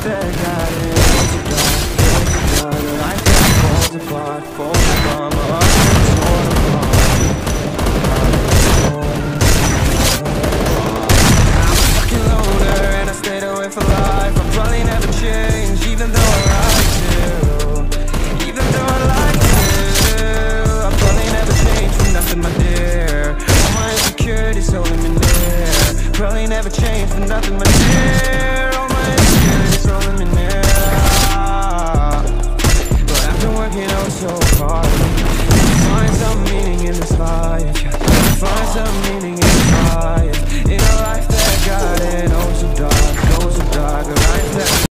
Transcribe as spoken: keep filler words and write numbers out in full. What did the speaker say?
that got it all too dark, all too dark. A life that falls apart, falls apart. My heart is torn apart. I'm a fucking loner and I stayed away for life. I'll probably never change, even though I like to. Even though I like to, I'll probably never change for nothing, my dear. All my insecurities holding me near. Probably never change for nothing, my dear. All my insecurities holding me near. But I've been working on so hard to find some meaning in this life. Find some meaning in this life. In a life that got it oh so dark, oh so dark. A life that